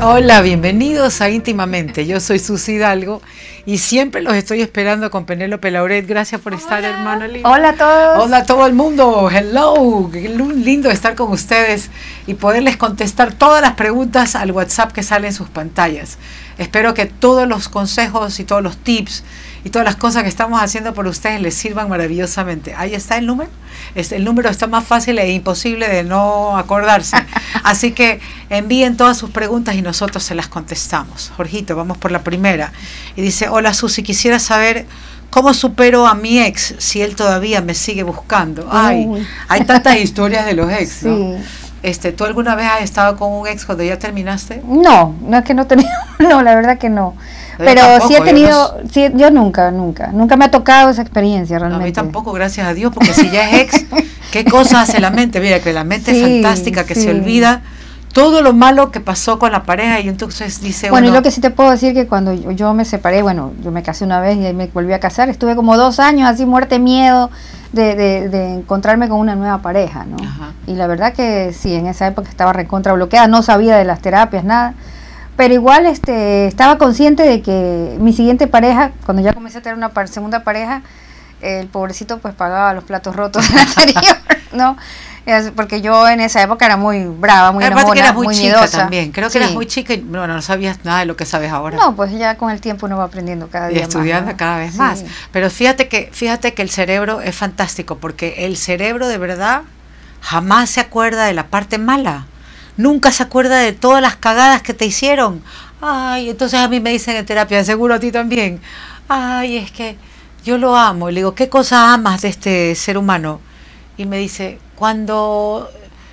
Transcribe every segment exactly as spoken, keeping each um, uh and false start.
Hola, bienvenidos a Íntimamente. Yo soy Susy Hidalgo y siempre los estoy esperando con Penélope Lauret. Gracias por estar, Hola. hermano lindo. Hola a todos. Hola a todo el mundo. Hello. Qué lindo estar con ustedes y poderles contestar todas las preguntas al WhatsApp que sale en sus pantallas. Espero que todos los consejos y todos los tips y todas las cosas que estamos haciendo por ustedes les sirvan maravillosamente. Ahí está el número. Este, el número está más fácil e imposible de no acordarse. Así que envíen todas sus preguntas y nosotros se las contestamos. Jorgito, vamos por la primera. Y dice, hola Susy, quisiera saber cómo supero a mi ex si él todavía me sigue buscando. Ay, Uy. hay tantas historias de los ex, ¿no? Sí. Este, ¿tú alguna vez has estado con un ex cuando ya terminaste? No, no es que no he tenido, no, la verdad que no. Yo Pero tampoco, sí he yo tenido, no- sí, yo nunca, nunca, nunca me ha tocado esa experiencia No, a realmente. mí tampoco, gracias a Dios, porque si ya es ex, ¿qué cosa hace la mente? Mira, que la mente Sí, es fantástica, que sí. se olvida todo lo malo que pasó con la pareja y entonces dice Bueno, uno, y lo que sí te puedo decir que cuando yo, yo me separé, bueno, yo me casé una vez y ahí me volví a casar, estuve como dos años así, muerte, miedo de, de, de encontrarme con una nueva pareja, ¿no? Ajá. Y la verdad que sí, en esa época estaba recontra bloqueada, no sabía de las terapias, nada. Pero igual este, estaba consciente de que mi siguiente pareja, cuando ya comencé a tener una par- segunda pareja, el pobrecito pues pagaba los platos rotos del anterior, ¿no? Es porque yo en esa época era muy brava, muy aparte que enojona, eras muy, muy chica miedosa. también, creo que Sí. eras muy chica y bueno, no sabías nada de lo que sabes ahora. No, pues ya con el tiempo uno va aprendiendo cada Y día estudiando más, ¿no? cada vez Sí. más. Pero fíjate que, fíjate que el cerebro es fantástico, porque el cerebro de verdad jamás se acuerda de la parte mala. Nunca se acuerda de todas las cagadas que te hicieron. Ay, entonces a mí me dicen en terapia, seguro a ti también. Ay, es que yo lo amo. Y le digo, ¿qué cosa amas de este ser humano? Y me dice, cuando...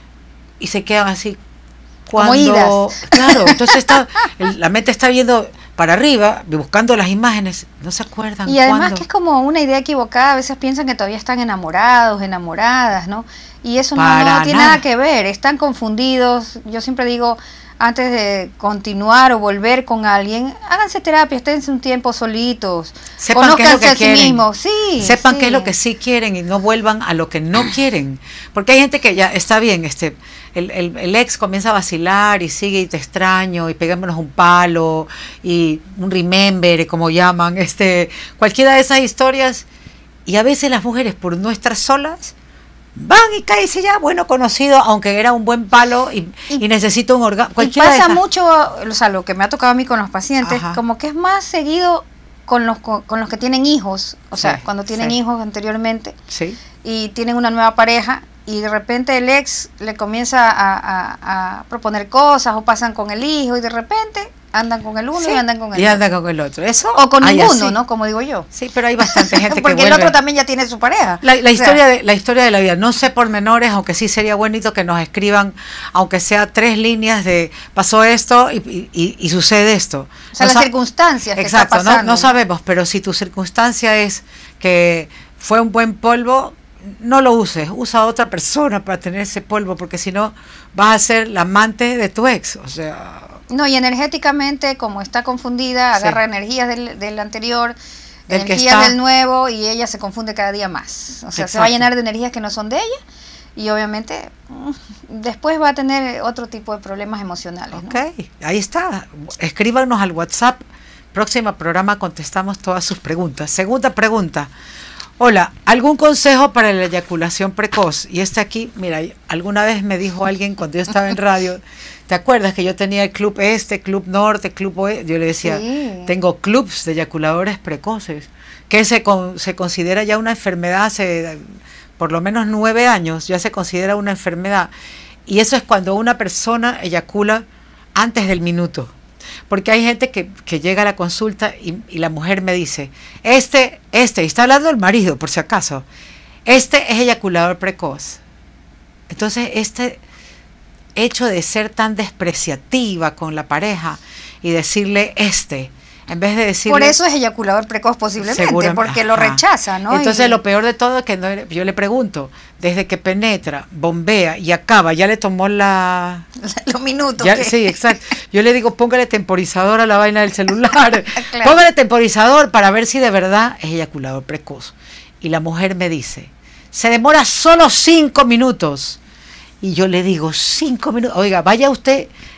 Y se quedan así. Como Cuando, idas. claro, entonces está, el- la mente está viendo para arriba, buscando las imágenes, no se acuerdan. Y además cuándo. que es como una idea equivocada, a veces piensan que todavía están enamorados, enamoradas, ¿no? Y eso no, Para no tiene nada. nada que ver, están confundidos. Yo siempre digo, antes de continuar o volver con alguien, háganse terapia, esténse un tiempo solitos, Sepan qué es lo que conózcanse a sí quieren. mismos, sí. Sepan sí. qué es lo que sí quieren y no vuelvan a lo que no quieren. Porque hay gente que ya está bien, este, el, el, el ex comienza a vacilar y sigue y te extraño y pegámonos un palo y un remember, como llaman, este, cualquiera de esas historias. Y a veces las mujeres, por no estar solas, van y caen ya, bueno, conocido, aunque era un buen palo y, y, Y- necesito un orgasmo. Y pasa mucho, o sea, lo que me ha tocado a mí con los pacientes, Ajá. como que es más seguido con los, con, con los que tienen hijos, o sea, Sí, cuando tienen sí. hijos anteriormente, Sí. y tienen una nueva pareja y de repente el ex le comienza a, a- a proponer cosas o pasan con el hijo y de repente andan con el uno Sí, y andan con el y otro. andan con el otro. Eso O con hay ninguno, así. ¿no? Como digo yo. Sí, pero hay bastante gente que Porque vuelve. el otro también ya tiene su pareja. La, la O sea, historia de la historia de la vida, no sé pormenores, aunque sí sería bonito que nos escriban, aunque sea tres líneas de pasó esto y, y- y- y sucede esto. o sea, No las sa- circunstancias que Exacto, está no, pasando. no sabemos, pero si tu circunstancia es que fue un buen polvo, no lo uses, usa a otra persona para tener ese polvo, porque si no vas a ser la amante de tu ex, o sea, No, y energéticamente, como está confundida, Sí. agarra energías del, del anterior, Del que energías está. del nuevo, y ella se confunde cada día más. O sea, se va a Exacto. llenar de energías que no son de ella, y obviamente mm, después va a tener otro tipo de problemas emocionales, ¿no? ok, ahí está. Escríbanos al WhatsApp. Próximo programa contestamos todas sus preguntas. Segunda pregunta. Hola, ¿algún consejo para la eyaculación precoz? Y este aquí, mira, alguna vez me dijo alguien cuando yo estaba en radio, ¿te acuerdas que yo tenía el club este, club norte, club oeste? Yo le decía, Sí. tengo clubs de eyaculadores precoces, que se, con, se considera ya una enfermedad hace por lo menos nueve años, ya se considera una enfermedad. Y eso es cuando una persona eyacula antes del minuto. Porque hay gente que, que llega a la consulta y, y la mujer me dice, este, este, y está hablando el marido por si acaso, este es eyaculador precoz. Entonces este hecho de ser tan despreciativa con la pareja y decirle este, en vez de decirle... Por eso es eyaculador precoz posiblemente, Segura- porque lo ajá. rechaza, ¿no? Entonces Y- lo peor de todo es que no, yo le pregunto, desde que penetra, bombea y acaba, ya le tomó la... los minutos. Ya, que- sí, exacto. Yo le digo, póngale temporizador a la vaina del celular. Claro. Póngale temporizador para ver si de verdad es eyaculador precoz. Y la mujer me dice, se demora solo cinco minutos. Y yo le digo, cinco minutos. Oiga, vaya usted,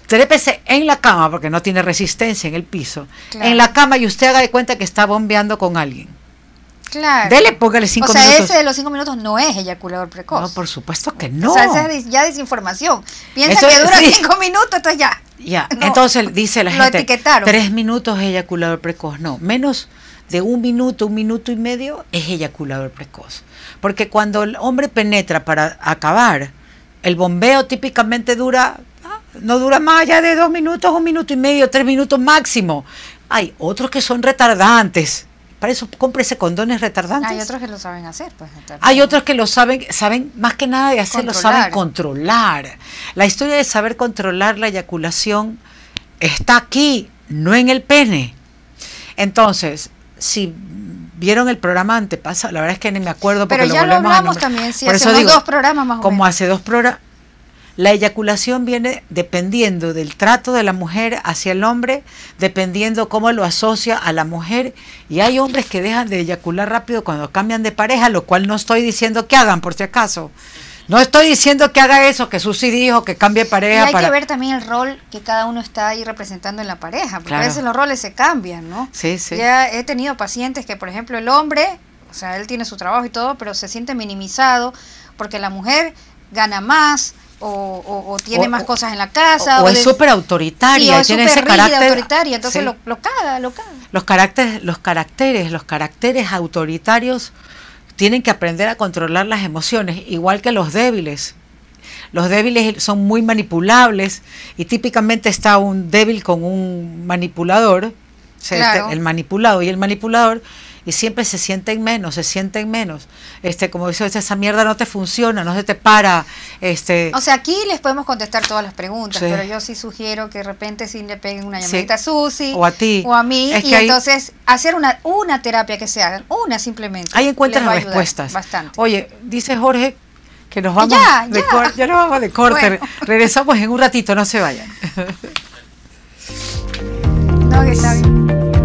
trépese en la cama, porque no tiene resistencia en el piso, claro. en la cama, y usted haga de cuenta que está bombeando con alguien. Claro. Dele, póngale cinco minutos. O sea, minutos. ese de los cinco minutos no es eyaculador precoz. No, por supuesto que no. O sea, esa es ya desinformación. Piensa Eso, que dura sí. cinco minutos, entonces ya. Ya, no, entonces dice la lo gente, etiquetaron. tres minutos es eyaculador precoz. No, menos de un minuto, un minuto y medio es eyaculador precoz. Porque cuando el hombre penetra para acabar, el bombeo típicamente dura, no dura más allá de dos minutos, un minuto y medio, tres minutos máximo. Hay otros que son retardantes. Para eso cómprese condones retardantes. Hay otros que lo saben hacer, pues. Hay otros que lo saben, saben más que nada de hacerlo, saben controlar. La historia de saber controlar la eyaculación está aquí, no en el pene. Entonces, si vieron el programa antepasado, la verdad es que ni me acuerdo porque pero ya lo lo volvemos hablamos a también, sí, por hacemos eso digo, dos programas más o como menos. hace dos programas. La eyaculación viene dependiendo del trato de la mujer hacia el hombre, dependiendo cómo lo asocia a la mujer. Y hay hombres que dejan de eyacular rápido cuando cambian de pareja, lo cual no estoy diciendo que hagan, por si acaso. No estoy diciendo que haga eso, que Susi dijo que cambie de pareja. Y hay para... que ver también el rol que cada uno está ahí representando en la pareja, porque claro. a veces los roles se cambian, ¿no? Sí, sí. Ya he tenido pacientes que, por ejemplo, el hombre, o sea, él tiene su trabajo y todo, pero se siente minimizado porque la mujer gana más, O, o, o tiene o, más cosas en la casa. O, o o es súper autoritaria. Sí, o es tiene súper ese rígida, carácter, autoritaria, entonces sí. lo, lo caga, lo caga. Los caracteres, los caracteres, los caracteres autoritarios tienen que aprender a controlar las emociones, igual que los débiles. Los débiles son muy manipulables y típicamente está un débil con un manipulador, o sea, claro. este, el manipulado y el manipulador, y siempre se sienten menos, se sienten menos. Este, como dice, esa mierda no te funciona, no se te para. Este, o sea, aquí les podemos contestar todas las preguntas, sí. pero yo sí sugiero que de repente sí le peguen una llamadita sí. a Susi o a ti o a mí, es y que entonces hay, hacer una, una terapia que se hagan, una simplemente. Ahí encuentran las respuestas. Bastante. Oye, dice Jorge que nos vamos ya, de ya. corte, ya nos vamos de corte. Bueno. Regresamos en un ratito, no se vayan. No, que está bien.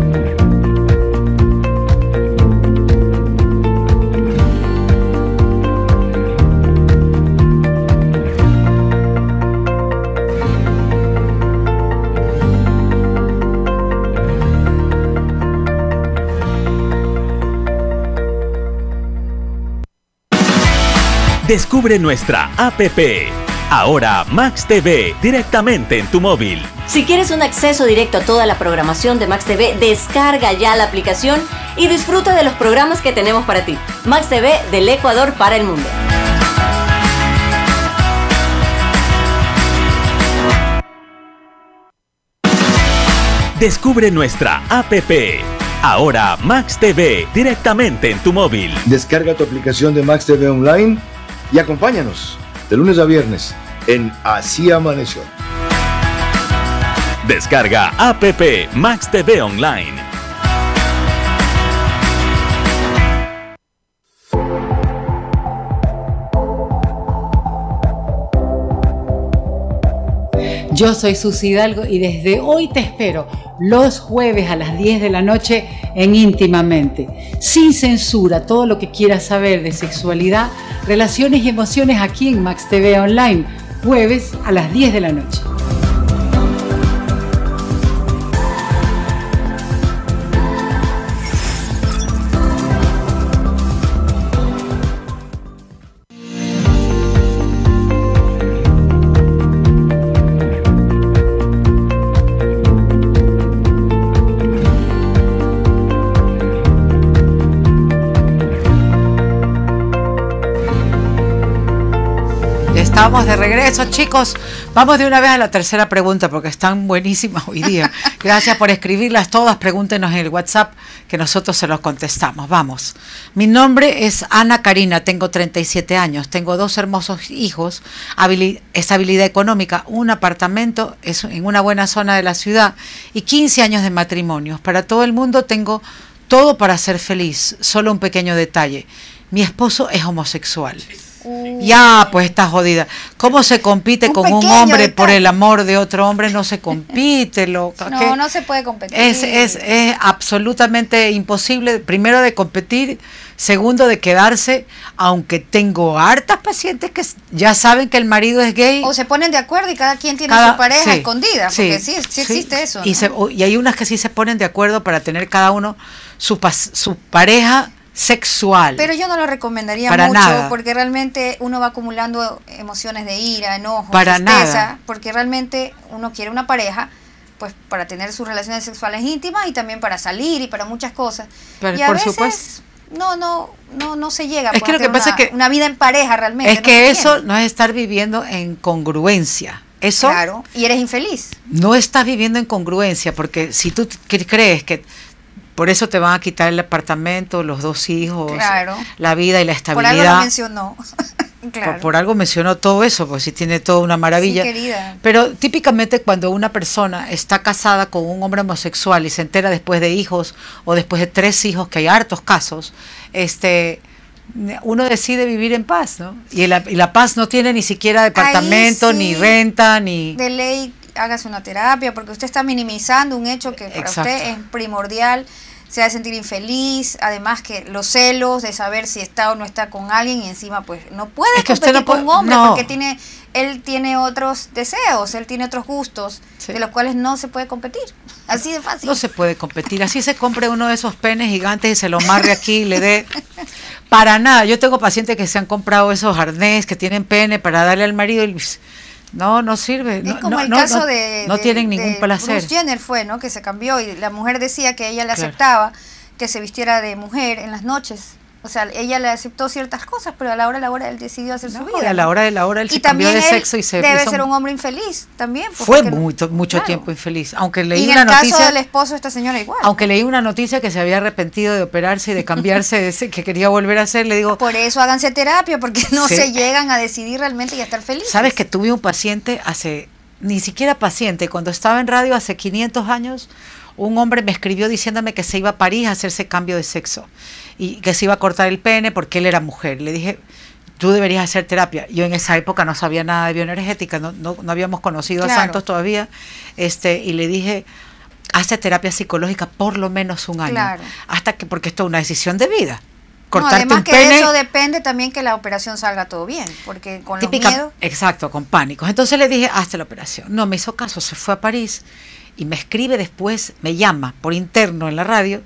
Descubre nuestra app. Ahora Max T V directamente en tu móvil. Si quieres un acceso directo a toda la programación de Max T V, descarga ya la aplicación y disfruta de los programas que tenemos para ti. Max T V del Ecuador para el mundo. Descubre nuestra app. Ahora Max T V directamente en tu móvil. Descarga tu aplicación de Max T V Online y acompáñanos de lunes a viernes en Así Amaneció. Descarga app Max T V Online. Yo soy Susi Hidalgo y desde hoy te espero los jueves a las diez de la noche en Íntimamente. Sin censura, todo lo que quieras saber de sexualidad, relaciones y emociones aquí en Max T V Online. Jueves a las diez de la noche. Estamos de regreso, chicos. Vamos de una vez a la tercera pregunta porque están buenísimas hoy día. Gracias por escribirlas todas. Pregúntenos en el WhatsApp que nosotros se los contestamos. Vamos. Mi nombre es Ana Karina, tengo treinta y siete años, tengo dos hermosos hijos, habili- estabilidad económica, un apartamento es en una buena zona de la ciudad y quince años de matrimonio. Para todo el mundo tengo todo para ser feliz. Solo un pequeño detalle. Mi esposo es homosexual. Uh, Ya, pues está jodida. ¿Cómo se compite Un con un pequeño hombre detalle. por el amor de otro hombre? No se compite, loca. ¿Qué? No, no se puede competir. Es, es, es absolutamente imposible, primero de competir, segundo de quedarse, aunque tengo hartas pacientes que s- ya saben que el marido es gay. O se ponen de acuerdo y cada quien tiene cada- su pareja sí, escondida, porque sí, sí, existe eso. Y, ¿no? se- o- y hay unas que sí se ponen de acuerdo para tener cada uno su, pas- su pareja sexual. Pero yo no lo recomendaría Para mucho nada. porque realmente uno va acumulando emociones de ira, enojo, Para tristeza, nada. porque realmente uno quiere una pareja pues para tener sus relaciones sexuales íntimas y también para salir y para muchas cosas. Pero, y a por veces supuesto. no no no no se llega Es pues, que a lo que tener pasa una, es que- una vida en pareja realmente. Es no que se eso tiene. no es estar viviendo en congruencia. Eso Claro, y eres infeliz. no estás viviendo en congruencia, porque si tú cre- crees que por eso te van a quitar el apartamento, los dos hijos, Claro. la vida y la Por algo lo estabilidad, mencionó. Claro. por, por algo mencionó todo eso, pues si tiene toda una maravilla. Sí, querida. Pero típicamente cuando una persona está casada con un hombre homosexual y se entera después de hijos o después de tres hijos, que hay hartos casos, este uno decide vivir en paz, ¿no? Y la, y la paz no tiene ni siquiera departamento, sí. ni renta, ni... De ley, hágase una terapia, porque usted está minimizando un hecho que para Exacto. usted es primordial, se va a sentir infeliz, además que los celos de saber si está o no está con alguien y encima pues no puede Es que usted competir no puede- con un hombre no. porque tiene él tiene otros deseos, él tiene otros gustos Sí. de los cuales no se puede competir. Así de fácil. No se puede competir. Así se compre uno de esos penes gigantes y se lo amarre aquí y le dé. Para nada. Yo tengo pacientes que se han comprado esos arnés que tienen pene para darle al marido y no, no sirve. Es No, como no, el no, caso no, de, no de- tienen ningún de placer. Bruce Jenner fue, ¿no? Que se cambió y la mujer decía que ella le Claro. aceptaba que se vistiera de mujer en las noches. O sea, ella le aceptó ciertas cosas, pero a la hora de la hora él decidió hacer No, su y vida. a la ¿no? hora de la hora él Y se cambió también de él sexo y se debe hizo ser un- un hombre infeliz también. pues, Fue porque- muy, mucho claro. tiempo infeliz. Aunque Y leí en una el caso noticia, del esposo de esta señora igual. aunque leí una noticia que se había arrepentido de operarse y de cambiarse, de ese, que quería volver a hacer, le digo, Por eso háganse terapia, porque no Sí. se llegan a decidir realmente y a estar felices. ¿sabes que tuve un paciente hace, ni siquiera paciente, cuando estaba en radio hace quinientos años, un hombre me escribió diciéndome que se iba a París a hacerse cambio de sexo y que se iba a cortar el pene porque él era mujer. Le dije, tú deberías hacer terapia. Yo en esa época no sabía nada de bioenergética, no, no, no habíamos conocido Claro. a Santos todavía, este, y le dije, hazte terapia psicológica por lo menos un año, Claro. hasta que, porque esto es una decisión de vida. No, Cortarte además un que pene, de eso depende también que la operación salga todo bien, porque con los típica, miedos... exacto, con pánicos. Entonces le dije, hazte la operación. No me hizo caso, se fue a París y me escribe después, me llama por interno en la radio,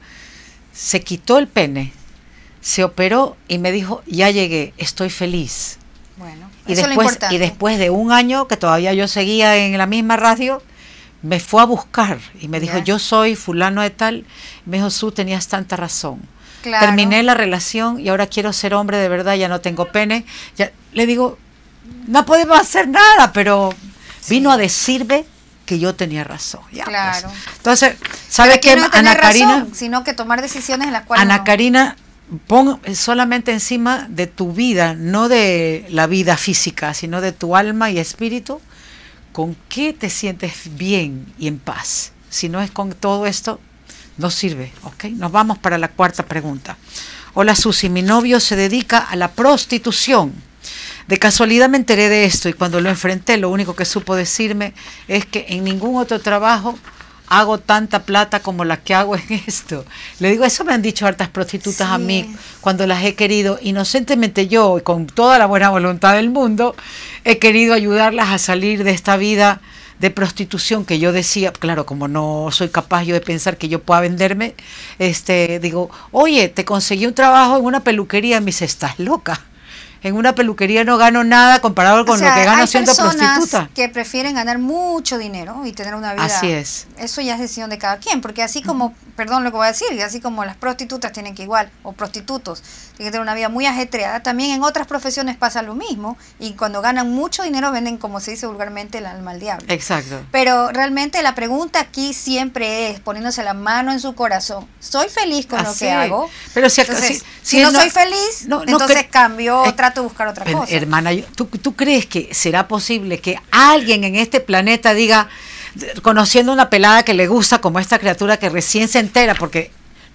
se quitó el pene, se operó y me dijo, ya llegué, estoy feliz. Bueno, Y eso es lo después, importante. y después de un año que todavía yo seguía en la misma radio, me fue a buscar y me dijo, Ya. yo soy fulano de tal. Me dijo, Su, tenías tanta razón. Claro. Terminé la relación y ahora quiero ser hombre de verdad, ya no tengo pene. Ya, le digo, no podemos hacer nada, pero vino a decirme que yo tenía razón. Ya, pues. Claro. Entonces, Pero ¿sabe aquí qué, no es tener Ana Karina? razón, sino que tomar decisiones en las cuales Ana no. Karina, pon solamente encima de tu vida, no de la vida física, sino de tu alma y espíritu, con qué te sientes bien y en paz. Si no es con todo esto, no sirve, ¿ok? Nos vamos para la cuarta pregunta. Hola Susi, mi novio se dedica a la prostitución. De casualidad me enteré de esto y cuando lo enfrenté lo único que supo decirme es que en ningún otro trabajo hago tanta plata como la que hago en esto. Le digo, eso me han dicho hartas prostitutas a Sí. mí cuando las he querido, inocentemente yo, y con toda la buena voluntad del mundo, he querido ayudarlas a salir de esta vida de prostitución que yo decía, claro, como no soy capaz yo de pensar que yo pueda venderme, este, digo, oye, te conseguí un trabajo en una peluquería, me dice, estás loca. En una peluquería no gano nada comparado con O sea, lo que gano hay siendo personas prostituta. que prefieren ganar mucho dinero y tener una vida. Así es. Eso ya es decisión de cada quien, porque así como, perdón lo que voy a decir, así como las prostitutas tienen que igual, o prostitutos, tienen que tener una vida muy ajetreada, también en otras profesiones pasa lo mismo, y cuando ganan mucho dinero venden, como se dice vulgarmente, el alma al diablo. Exacto. Pero realmente la pregunta aquí siempre es, poniéndose la mano en su corazón, ¿soy feliz con lo Así. que hago? Pero si, Entonces, si- si, si no, no- soy feliz, no, no entonces cre- cambio, eh, trato de buscar otra Pero, cosa. hermana, yo- ¿tú, ¿tú crees que será posible que alguien en este planeta diga, conociendo una pelada que le gusta como esta criatura que recién se entera, porque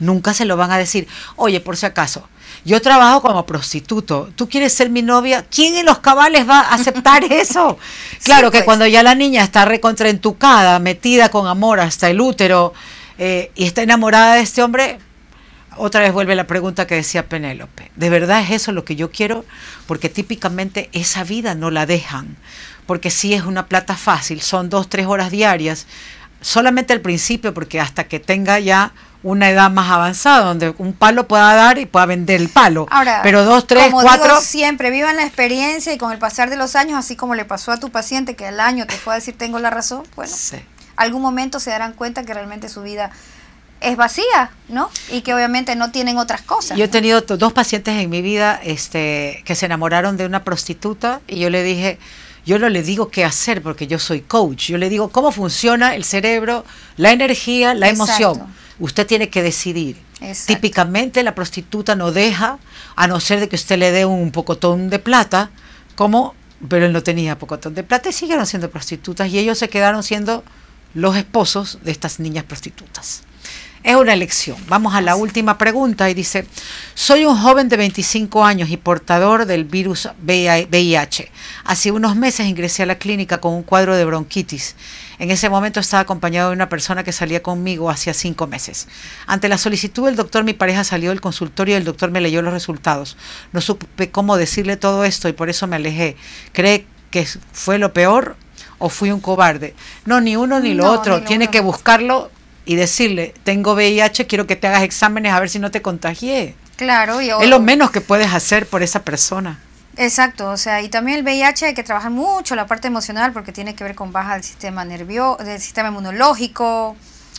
nunca se lo van a decir. Oye, por si acaso, yo trabajo como prostituto, ¿tú quieres ser mi novia? ¿Quién en los cabales va a aceptar eso? Claro, sí, que pues, cuando ya la niña está recontraentucada, metida con amor hasta el útero, eh, y está enamorada de este hombre, otra vez vuelve la pregunta que decía Penélope. ¿De verdad es eso lo que yo quiero? Porque típicamente esa vida no la dejan, porque sí es una plata fácil, son dos, tres horas diarias, solamente al principio, porque hasta que tenga ya una edad más avanzada, donde un palo pueda dar y pueda vender el palo. Ahora, pero dos, tres, como cuatro... digo siempre, vivan la experiencia y con el pasar de los años, así como le pasó a tu paciente, que al año te fue a decir tengo la razón, bueno, sí, algún momento se darán cuenta que realmente su vida es vacía, ¿no? Y que obviamente no tienen otras cosas. Yo he ¿no? tenido dos pacientes en mi vida este, que se enamoraron de una prostituta y yo le dije... Yo no le digo qué hacer porque yo soy coach. Yo le digo cómo funciona el cerebro, la energía, la Exacto. emoción. Usted tiene que decidir. Exacto. Típicamente la prostituta no deja, a no ser de que usted le dé un pocotón de plata, como, pero él no tenía pocotón de plata y siguieron siendo prostitutas y ellos se quedaron siendo los esposos de estas niñas prostitutas. Es una elección. Vamos a la última pregunta y dice, soy un joven de veinticinco años y portador del virus V I H. Hace unos meses ingresé a la clínica con un cuadro de bronquitis. En ese momento estaba acompañado de una persona que salía conmigo hacía cinco meses. Ante la solicitud del doctor, mi pareja salió del consultorio y el doctor me leyó los resultados. No supe cómo decirle todo esto y por eso me alejé. ¿Cree que fue lo peor o fui un cobarde? No, ni uno ni lo no, otro. Ni lo Tiene uno. que buscarlo y decirle, tengo V I H, quiero que te hagas exámenes a ver si no te contagié. Claro. Y, es lo menos que puedes hacer por esa persona. Exacto, o sea, y también el V I H hay que trabajar mucho la parte emocional porque tiene que ver con baja del sistema nervioso, del sistema inmunológico.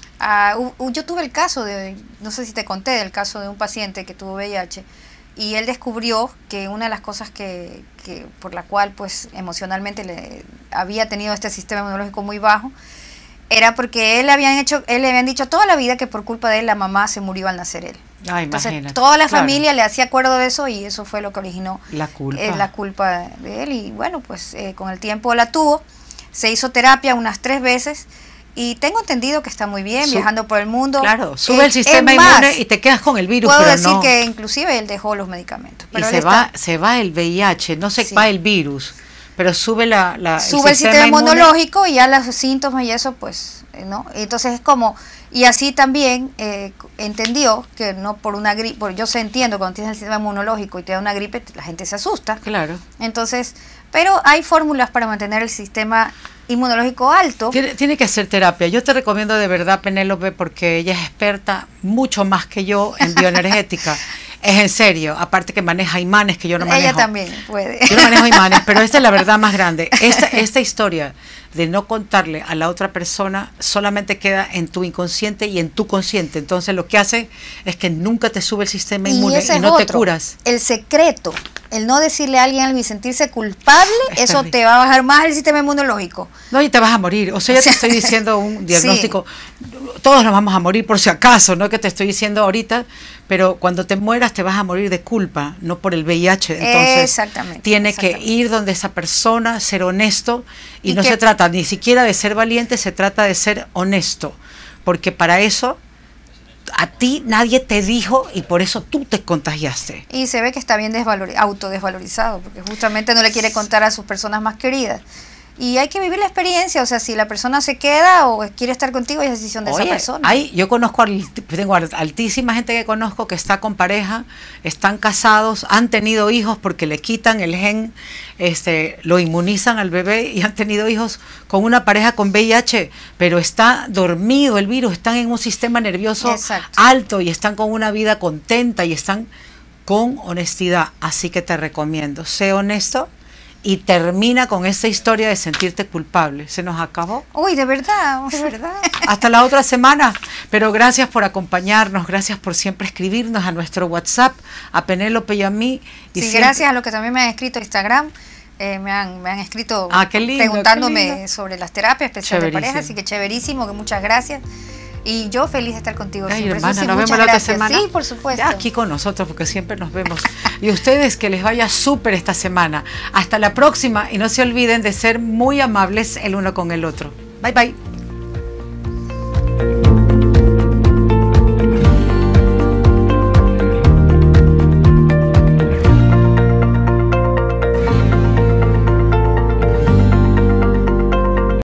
Uh, uh, yo tuve el caso de, no sé si te conté, del caso de un paciente que tuvo V I H y él descubrió que una de las cosas que, que por la cual pues emocionalmente le había tenido este sistema inmunológico muy bajo era porque él habían hecho, él le habían dicho toda la vida que por culpa de él la mamá se murió al nacer él. Ay, Entonces imagínate. toda la Claro. familia le hacía acuerdo de eso y eso fue lo que originó La culpa. eh, la culpa de él. Y bueno, pues eh, con el tiempo la tuvo, se hizo terapia unas tres veces y tengo entendido que está muy bien, Su- viajando por el mundo. Claro, sube Eh, el sistema es más, inmune y te quedas con el virus, puedo pero decir no. que inclusive él dejó los medicamentos. Y Pero él se está- va, se va el V I H, no se Sí. va el virus, pero sube la, la sube el sistema inmunológico y ya los síntomas y eso pues eh, no, entonces es como, y así también eh, entendió que no por una gripe, por, yo sé, entiendo cuando tienes el sistema inmunológico y te da una gripe la gente se asusta, Claro. entonces, pero hay fórmulas para mantener el sistema inmunológico alto. Tiene, tiene que hacer terapia. Yo te recomiendo de verdad, Penélope, porque ella es experta mucho más que yo en bioenergética. Es en serio, aparte que maneja imanes que yo no manejo. Ella también puede. Yo no manejo imanes, pero esta es la verdad más grande. Esta, esta historia de no contarle a la otra persona solamente queda en tu inconsciente y en tu consciente. Entonces lo que hace es que nunca te sube el sistema inmune y, ese es no te otro, curas. El secreto, el no decirle a alguien algo y sentirse culpable, Es eso terrible. te va a bajar más el sistema inmunológico. No, y te vas a morir. O sea, ya te estoy diciendo un diagnóstico. Todos nos vamos a morir por si acaso, no que te estoy diciendo ahorita, pero cuando te mueras te vas a morir de culpa, no por el V I H. Entonces, Exactamente, tiene exactamente. que ir donde esa persona, ser honesto, y, Y no que- se trata ni siquiera de ser valiente, se trata de ser honesto, porque para eso a ti nadie te dijo y por eso tú te contagiaste. Y se ve que está bien desvalori- autodesvalorizado, porque justamente no le quiere contar a sus personas más queridas. Y hay que vivir la experiencia, o sea, si la persona se queda o quiere estar contigo, es decisión de Oye, esa persona. hay, yo conozco, al- tengo altísima gente que conozco que está con pareja, están casados, han tenido hijos porque le quitan el gen, este, lo inmunizan al bebé y han tenido hijos con una pareja con V I H, pero está dormido el virus, están en un sistema nervioso Exacto. alto y están con una vida contenta y están con honestidad. Así que te recomiendo, sé honesto. Y termina con esa historia de sentirte culpable. ¿Se nos acabó? Uy, de verdad, de verdad. Hasta la otra semana. Pero gracias por acompañarnos, gracias por siempre escribirnos a nuestro WhatsApp, a Penélope y a mí. Y Sí, siempre- gracias a lo que también me han escrito en Instagram. Eh, me, han, me han escrito Ah, qué lindo, preguntándome qué lindo. sobre las terapias especiales de Chéverísimo. pareja, así que chéverísimo, que muchas gracias. Y yo feliz de estar contigo Ay, siempre. Eso hermana, sí, nos muchas vemos la otra gracias. semana. Sí, por supuesto. Ya aquí con nosotros, porque siempre nos vemos. Y ustedes, que les vaya súper esta semana. Hasta la próxima y no se olviden de ser muy amables el uno con el otro. Bye, bye.